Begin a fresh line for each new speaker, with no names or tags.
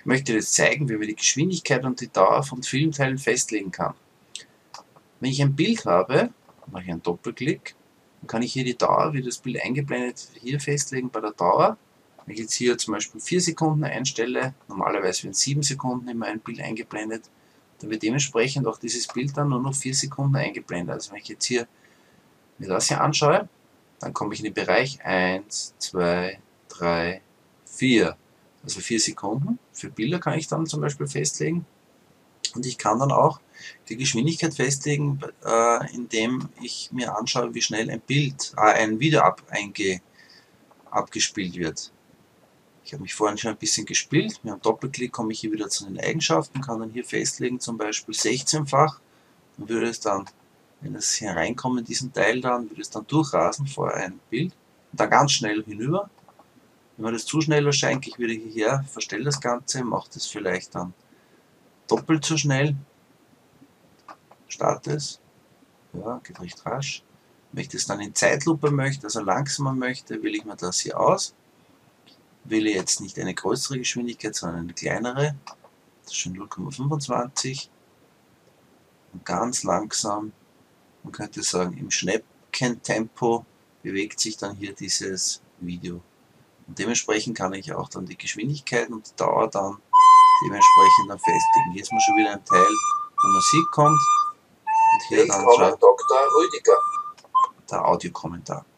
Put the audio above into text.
Ich möchte jetzt zeigen, wie man die Geschwindigkeit und die Dauer von Filmteilen festlegen kann. Wenn ich ein Bild habe, mache ich einen Doppelklick, dann kann ich hier die Dauer, wie das Bild eingeblendet hier festlegen bei der Dauer. Wenn ich jetzt hier zum Beispiel 4 Sekunden einstelle, normalerweise werden 7 Sekunden immer ein Bild eingeblendet, dann wird dementsprechend auch dieses Bild dann nur noch 4 Sekunden eingeblendet. Also wenn ich jetzt hier mir das hier anschaue, dann komme ich in den Bereich 1, 2, 3, 4. Also 4 Sekunden. Für Bilder kann ich dann zum Beispiel festlegen. Und ich kann dann auch die Geschwindigkeit festlegen, indem ich mir anschaue, wie schnell ein Video abgespielt wird. Ich habe mich vorhin schon ein bisschen gespielt. Mit einem Doppelklick komme ich hier wieder zu den Eigenschaften, kann dann hier festlegen, zum Beispiel 16-fach. Dann würde es dann, wenn es hier reinkommt in diesen Teil, dann würde es dann durchrasen vor ein Bild und dann ganz schnell hinüber. Wenn mir das zu schnell erscheint, gehe ich wieder hierher, verstelle das Ganze, mache das vielleicht dann doppelt so schnell, starte es, ja, geht recht rasch. Wenn ich das dann in Zeitlupe möchte, also langsamer möchte, wähle ich mir das hier aus. Wähle jetzt nicht eine größere Geschwindigkeit, sondern eine kleinere, das ist schon 0,25 und ganz langsam, man könnte sagen im Schnäppchentempo bewegt sich dann hier dieses Video. Und dementsprechend kann ich auch dann die Geschwindigkeit und die Dauer dann dementsprechend dann festlegen. Hier ist mal schon wieder ein Teil, wo Musik kommt und hier dann schon
Dr. Rüdiger.
der Audiokommentar.